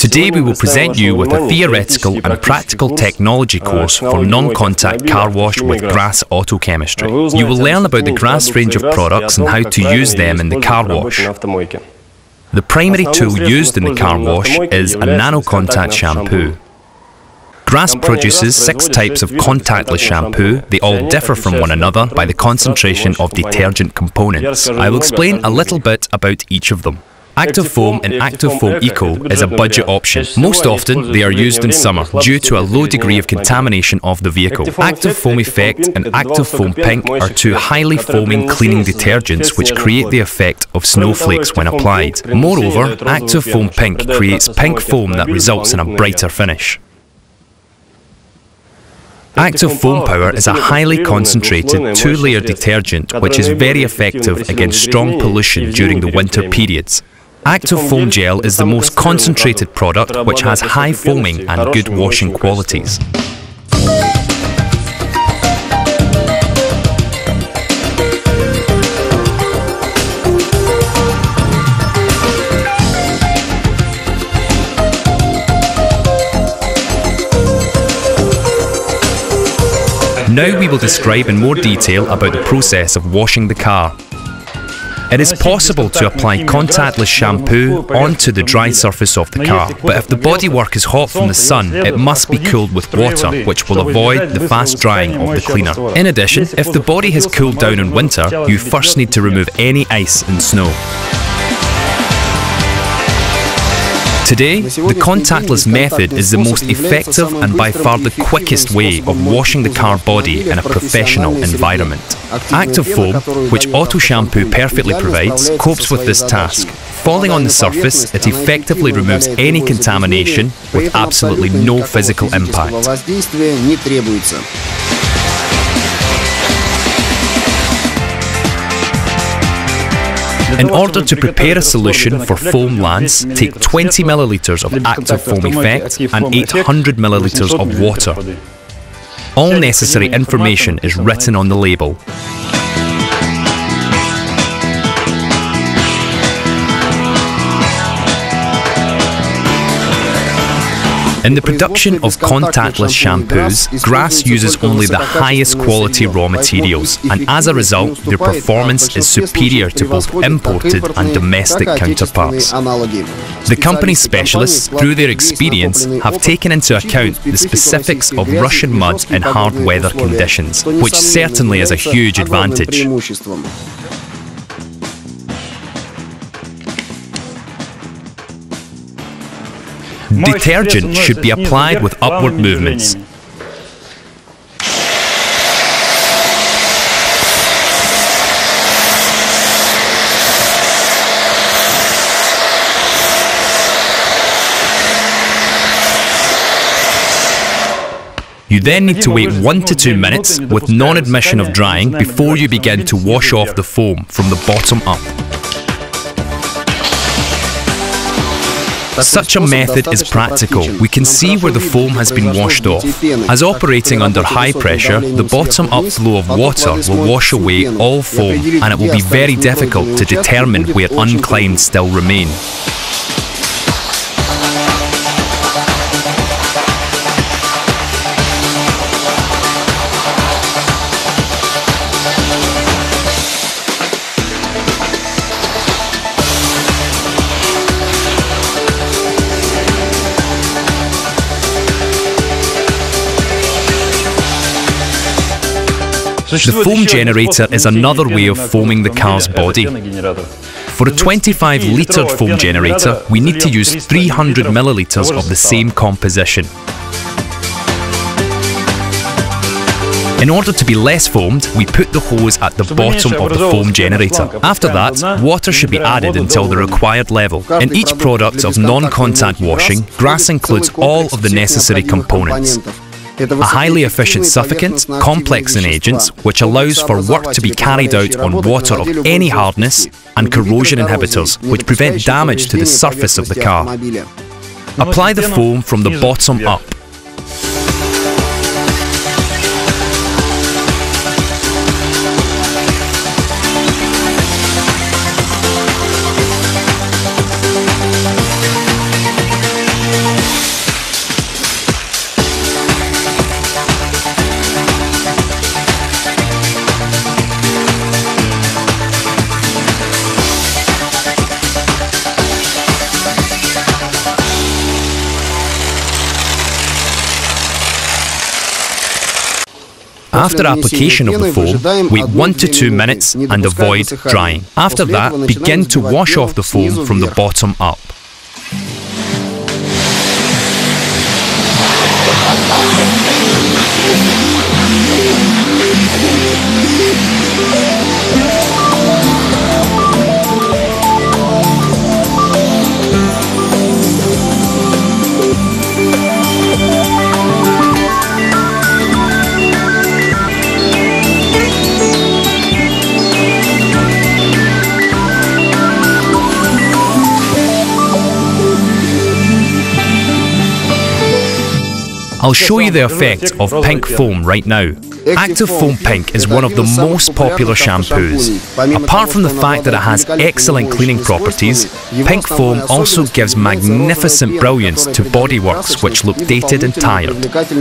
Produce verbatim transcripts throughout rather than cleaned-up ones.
Today we will present you with a theoretical and practical technology course for non-contact car wash with Grass Autochemistry. You will learn about the Grass range of products and how to use them in the car wash. The primary tool used in the car wash is a nano-contact shampoo. Grass produces six types of contactless shampoo. They all differ from one another by the concentration of detergent components. I will explain a little bit about each of them. Active Foam and Active Foam Eco is a budget option. Most often, they are used in summer due to a low degree of contamination of the vehicle. Active Foam Effect and Active Foam Pink are two highly foaming cleaning detergents which create the effect of snowflakes when applied. Moreover, Active Foam Pink creates pink foam that results in a brighter finish. Active Foam Power is a highly concentrated two-layer detergent which is very effective against strong pollution during the winter periods. Active Foam Gel is the most concentrated product which has high foaming and good washing qualities. Now we will describe in more detail about the process of washing the car. It is possible to apply contactless shampoo onto the dry surface of the car, but if the bodywork is hot from the sun, it must be cooled with water, which will avoid the fast drying of the cleaner. In addition, if the body has cooled down in winter, you first need to remove any ice and snow. Today, the contactless method is the most effective and by far the quickest way of washing the car body in a professional environment. Active Foam, which Auto Shampoo perfectly provides, copes with this task. Falling on the surface, it effectively removes any contamination with absolutely no physical impact. In order to prepare a solution for foam lance, take twenty millilitres of Active Foam Effect and eight hundred millilitres of water. All necessary information is written on the label. In the production of contactless shampoos, Grass uses only the highest quality raw materials, and as a result, their performance is superior to both imported and domestic counterparts. The company's specialists, through their experience, have taken into account the specifics of Russian mud in hard weather conditions, which certainly is a huge advantage. Detergent should be applied with upward movements. You then need to wait one to two minutes with non-admission of drying before you begin to wash off the foam from the bottom up. Such a method is practical. We can see where the foam has been washed off. As operating under high pressure, the bottom-up flow of water will wash away all foam, and it will be very difficult to determine where unclimbed still remain. The foam generator is another way of foaming the car's body. For a twenty-five litre foam generator, we need to use three hundred millilitres of the same composition. In order to be less foamed, we put the hose at the bottom of the foam generator. After that, water should be added until the required level. In each product of non-contact washing, Grass includes all of the necessary components. A highly efficient suffocant, complex in agents, which allows for work to be carried out on water of any hardness, and corrosion inhibitors, which prevent damage to the surface of the car. Apply the foam from the bottom up. After application of the foam, wait one to two minutes and avoid drying. After that, begin to wash off the foam from the bottom up. I'll show you the effect of pink foam right now. Active Foam Pink is one of the most popular shampoos. Apart from the fact that it has excellent cleaning properties, pink foam also gives magnificent brilliance to bodyworks which look dated and tired.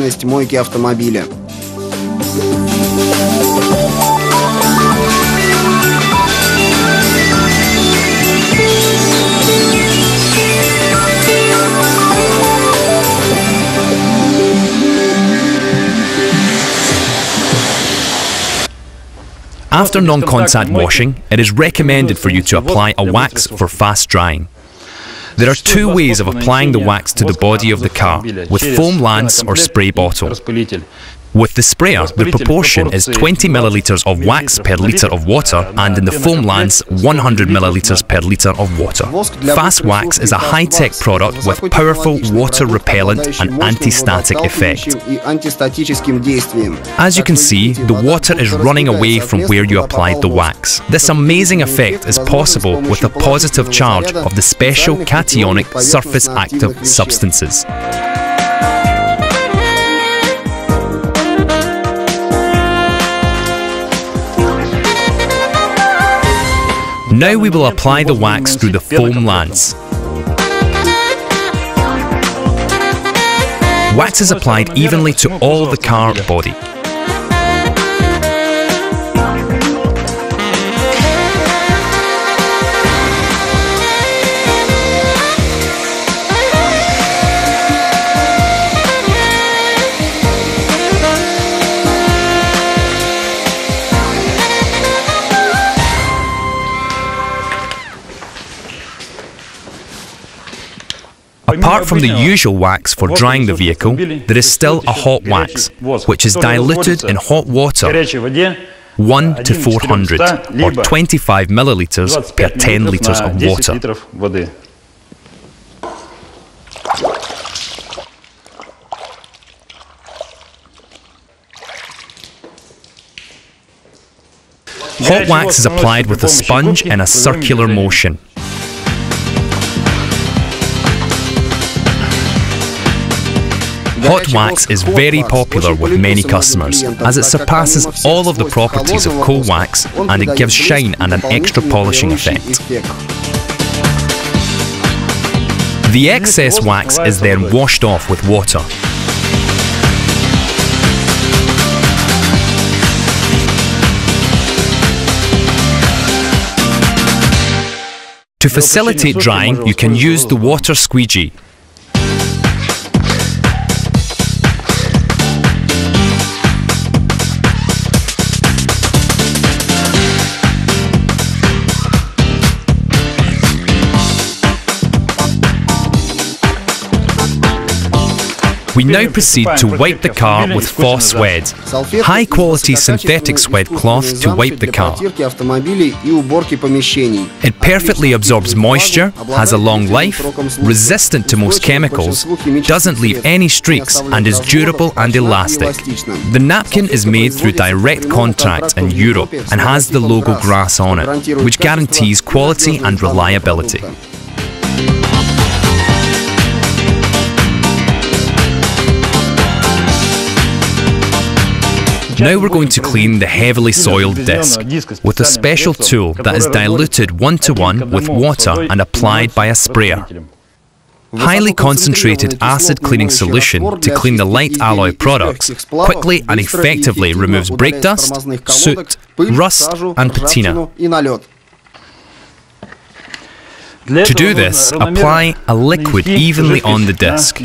After non-contact washing, it is recommended for you to apply a wax for fast drying. There are two ways of applying the wax to the body of the car, with foam lance or spray bottle. With the sprayer, the proportion is twenty milliliters of wax per litre of water, and in the foam lance, one hundred milliliters per litre of water. Fast Wax is a high-tech product with powerful water repellent and anti-static effect. As you can see, the water is running away from where you applied the wax. This amazing effect is possible with the positive charge of the special cationic surface active substances. Now we will apply the wax through the foam lance. Wax is applied evenly to all the car body. Apart from the usual wax for drying the vehicle, there is still a hot wax, which is diluted in hot water, one to four hundred, or twenty-five milliliters per ten litres of water. Hot wax is applied with a sponge in a circular motion. Hot wax is very popular with many customers, as it surpasses all of the properties of cold wax and it gives shine and an extra polishing effect. The excess wax is then washed off with water. To facilitate drying, you can use the water squeegee. We now proceed to wipe the car with Foss Swed, high-quality synthetic swed cloth to wipe the car. It perfectly absorbs moisture, has a long life, resistant to most chemicals, doesn't leave any streaks, and is durable and elastic. The napkin is made through direct contact in Europe and has the logo Grass on it, which guarantees quality and reliability. Now we're going to clean the heavily soiled disc with a special tool that is diluted one to one with water and applied by a sprayer. Highly concentrated acid cleaning solution to clean the light alloy products quickly and effectively removes brake dust, soot, rust and patina. To do this, apply a liquid evenly on the disc.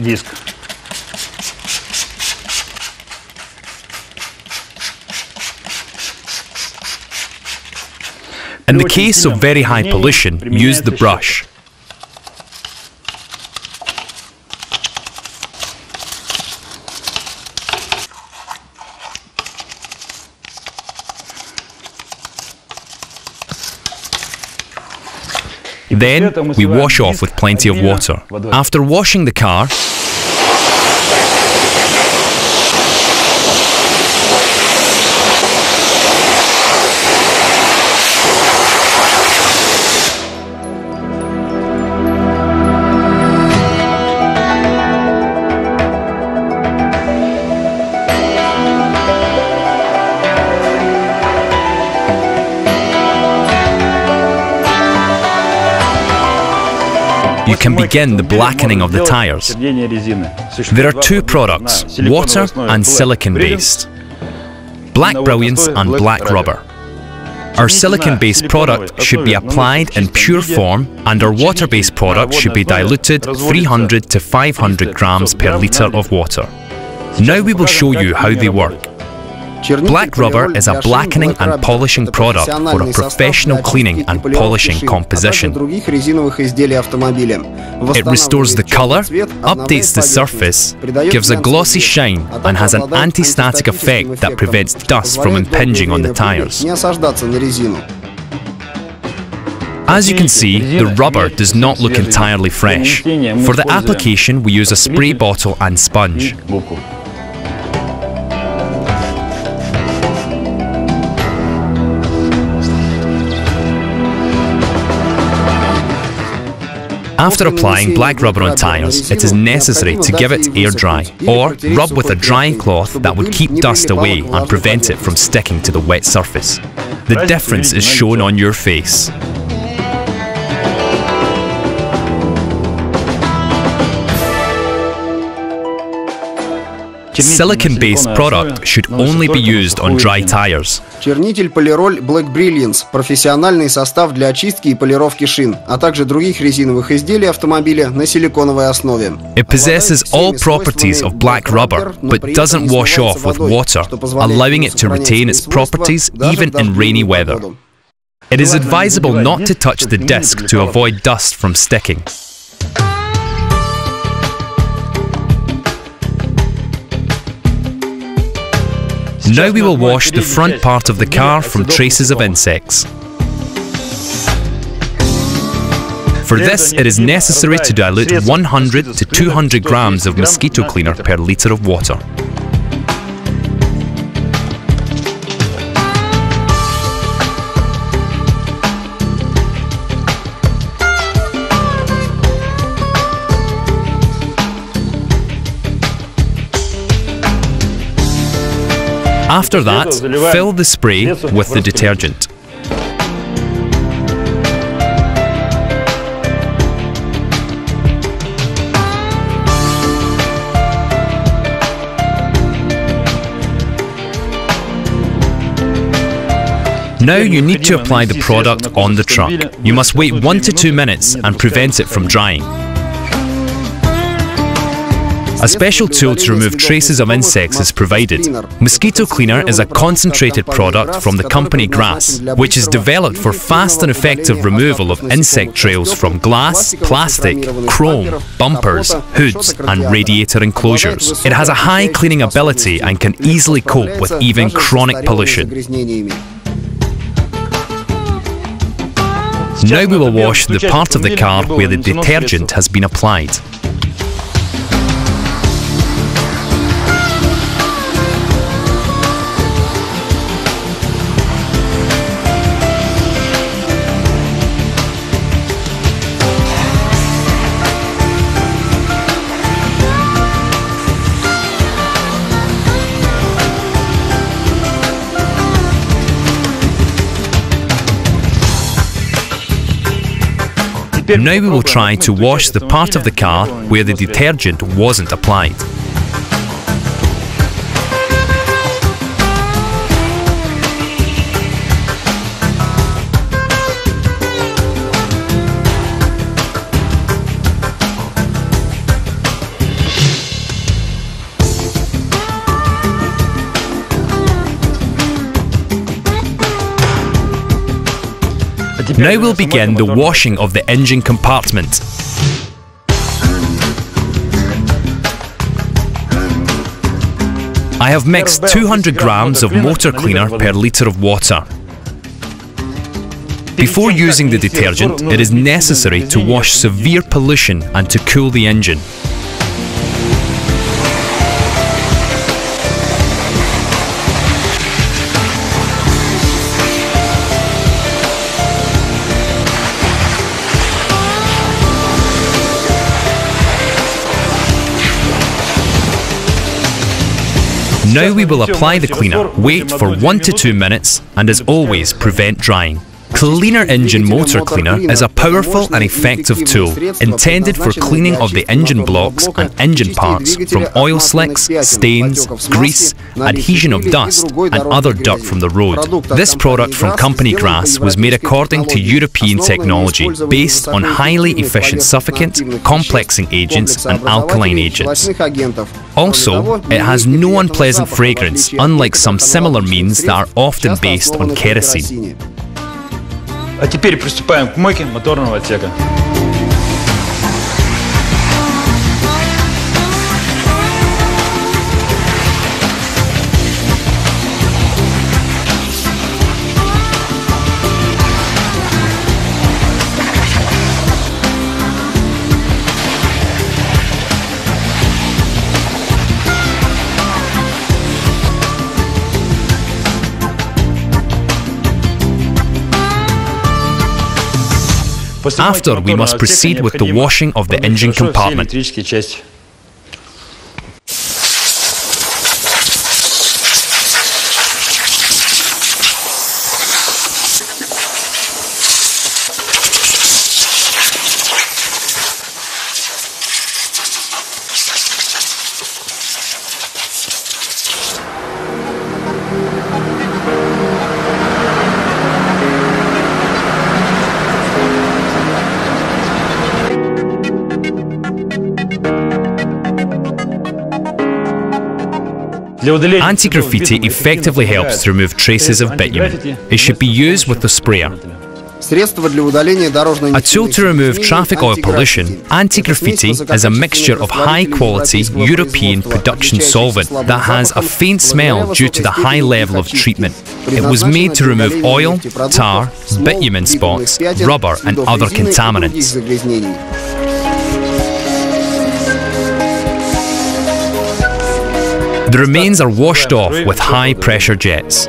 In the case of very high pollution, use the brush. Then, we wash off with plenty of water. After washing the car, you can begin the blackening of the tires. There are two products, water and silicon-based. Black Brilliance and Black Rubber. Our silicon-based product should be applied in pure form, and our water-based product should be diluted three hundred to five hundred grams per litre of water. Now we will show you how they work. Black Rubber is a blackening and polishing product for a professional cleaning and polishing composition. It restores the colour, updates the surface, gives a glossy shine, and has an anti-static effect that prevents dust from impinging on the tyres. As you can see, the rubber does not look entirely fresh. For the application, we use a spray bottle and sponge. After applying black rubber on tyres, it is necessary to give it air dry, or rub with a drying cloth that would keep dust away and prevent it from sticking to the wet surface. The difference is shown on your face. Silicon-based product should only be used on dry tires. Чернитель Polyroll Black Brilliance – профессиональный состав для очистки и полировки шин, а также других резиновых изделий автомобиля на силиконовой основе. It possesses all properties of black rubber, but doesn't wash off with water, allowing it to retain its properties even in rainy weather. It is advisable not to touch the disc to avoid dust from sticking. Now we will wash the front part of the car from traces of insects. For this, it is necessary to dilute one hundred to two hundred grams of mosquito cleaner per litre of water. After that, fill the spray with the detergent. Now you need to apply the product on the truck. You must wait one to two minutes and prevent it from drying. A special tool to remove traces of insects is provided. Mosquito Cleaner is a concentrated product from the company Grass, which is developed for fast and effective removal of insect trails from glass, plastic, chrome, bumpers, hoods and radiator enclosures. It has a high cleaning ability and can easily cope with even chronic pollution. Now we will wash the part of the car where the detergent has been applied. Now we will try to wash the part of the car where the detergent wasn't applied. Now we'll begin the washing of the engine compartment. I have mixed two hundred grams of motor cleaner per litre of water. Before using the detergent, it is necessary to wash severe pollution and to cool the engine. Now we will apply the cleaner, wait for one to two minutes, and as always, prevent drying. Cleaner Engine Motor Cleaner is a powerful and effective tool intended for cleaning of the engine blocks and engine parts from oil slicks, stains, grease, adhesion of dust and other dirt from the road. This product from Company Grass was made according to European technology based on highly efficient suffocant, complexing agents and alkaline agents. Also, it has no unpleasant fragrance, unlike some similar means that are often based on kerosene. А теперь приступаем к мойке моторного отсека. After, we must proceed with the washing of the engine compartment. Anti-graffiti effectively helps to remove traces of bitumen. It should be used with the sprayer. A tool to remove traffic oil pollution, anti-graffiti is a mixture of high-quality European production solvent that has a faint smell due to the high level of treatment. It was made to remove oil, tar, bitumen spots, rubber and other contaminants. The remains are washed off with high-pressure jets.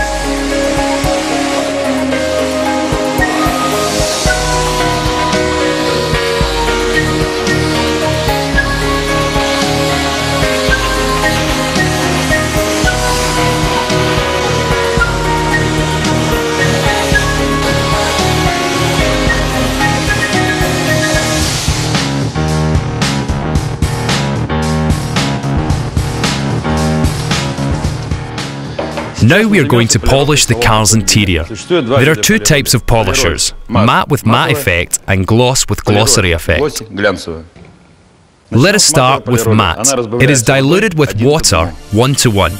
Now we are going to polish the car's interior. There are two types of polishers, matte with matte effect and gloss with glossary effect. Let us start with matte. It is diluted with water one to one.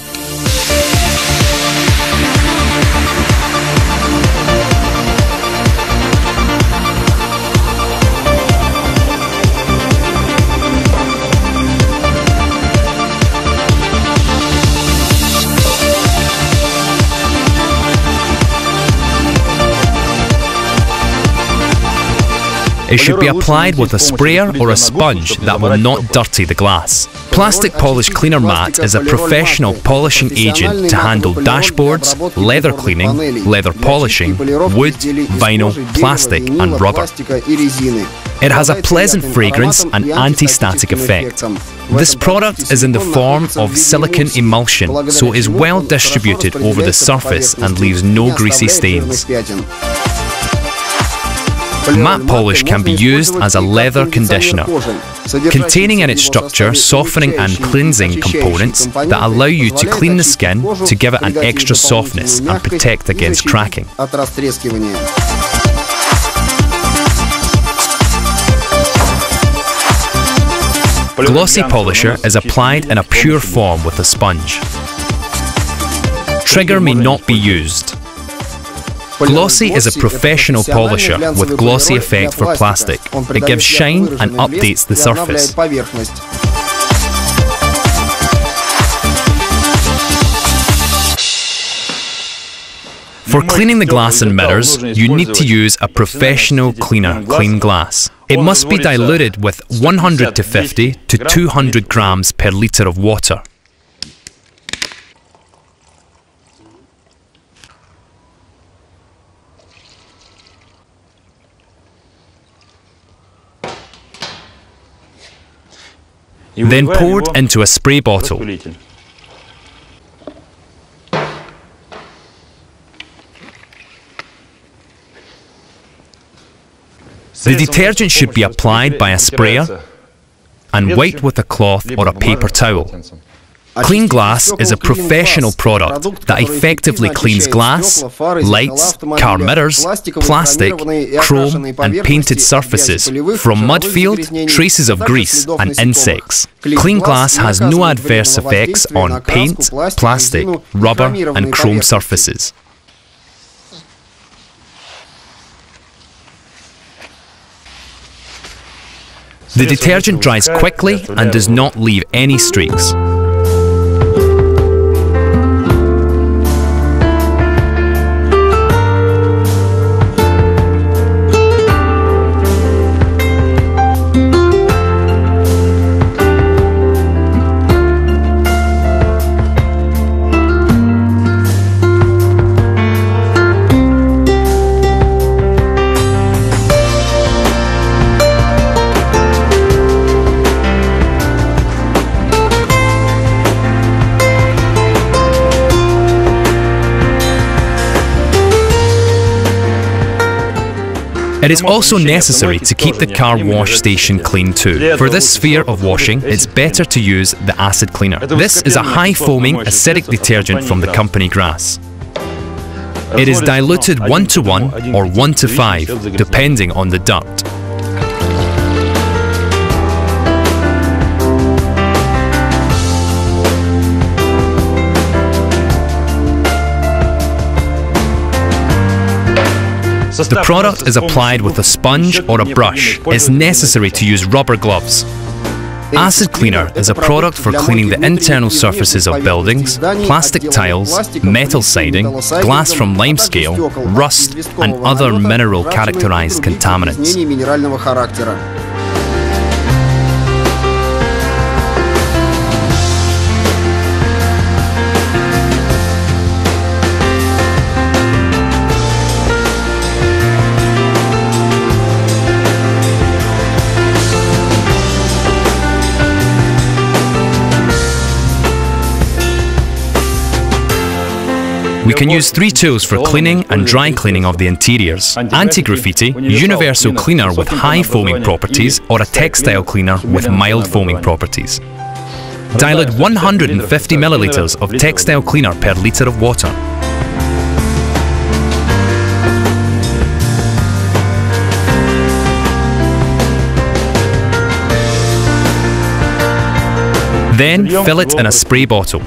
It should be applied with a sprayer or a sponge that will not dirty the glass. Plastic Polish Cleaner Matte is a professional polishing agent to handle dashboards, leather cleaning, leather polishing, wood, vinyl, plastic and rubber. It has a pleasant fragrance and anti-static effect. This product is in the form of silicone emulsion, so it is well distributed over the surface and leaves no greasy stains. Matte polish can be used as a leather conditioner, containing in its structure softening and cleansing components that allow you to clean the skin to give it an extra softness and protect against cracking. Glossy polisher is applied in a pure form with a sponge. Trigger may not be used. Glossy is a professional polisher with glossy effect for plastic. It gives shine and updates the surface. For cleaning the glass and mirrors, you need to use a professional cleaner, Clean Glass. It must be diluted with one hundred to fifty to two hundred grams per litre of water. Then poured into a spray bottle. The detergent should be applied by a sprayer and wiped with a cloth or a paper towel. Clean Glass is a professional product that effectively cleans glass, lights, car mirrors, plastic, chrome and painted surfaces from mud field, traces of grease and insects. Clean Glass has no adverse effects on paint, plastic, rubber and chrome surfaces. The detergent dries quickly and does not leave any streaks. It is also necessary to keep the car wash station clean too. For this sphere of washing, it's better to use the acid cleaner. This is a high-foaming acidic detergent from the company Grass. It is diluted one to one or one to five, depending on the dirt. The product is applied with a sponge or a brush. It's necessary to use rubber gloves. Acid cleaner is a product for cleaning the internal surfaces of buildings, plastic tiles, metal siding, glass from limescale, rust, and other mineral characterized contaminants. We can use three tools for cleaning and dry cleaning of the interiors: anti-graffiti, universal cleaner with high foaming properties, or a textile cleaner with mild foaming properties. Dilute one hundred fifty millilitres of textile cleaner per litre of water. Then fill it in a spray bottle.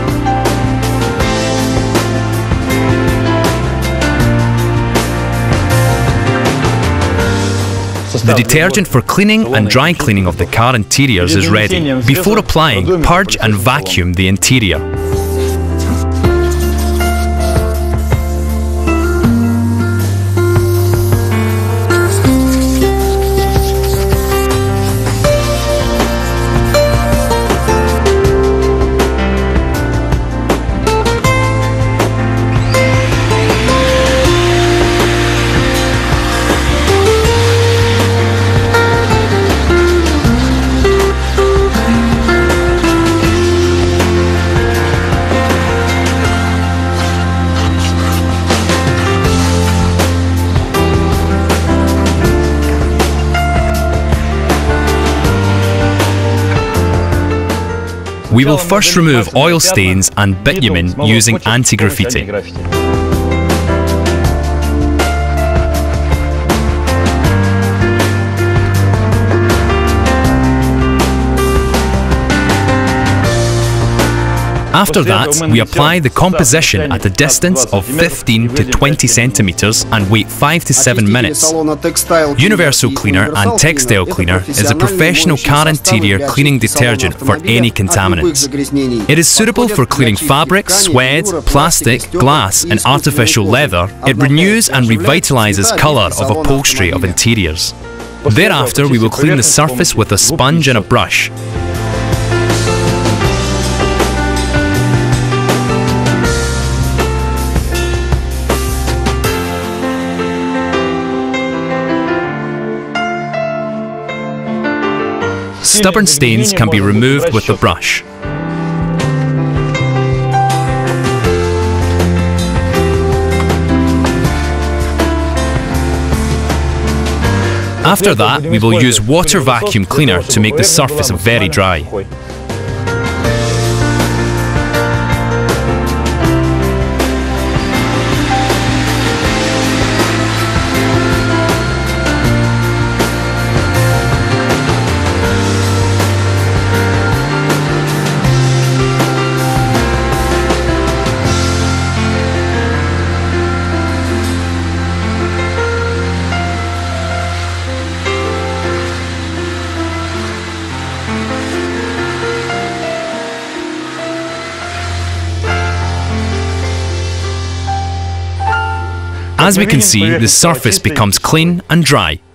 The detergent for cleaning and dry cleaning of the car interiors is ready. Before applying, purge and vacuum the interior. We will first remove oil stains and bitumen using anti-graffiti. After that, we apply the composition at a distance of fifteen to twenty centimeters and wait five to seven minutes. Universal Cleaner and Textile Cleaner is a professional car interior cleaning detergent for any contaminants. It is suitable for cleaning fabrics, suede, plastic, glass and artificial leather. It renews and revitalizes colour of upholstery of interiors. Thereafter, we will clean the surface with a sponge and a brush. Stubborn stains can be removed with the brush. After that, we will use water vacuum cleaner to make the surface very dry. As we can see, the surface becomes clean and dry.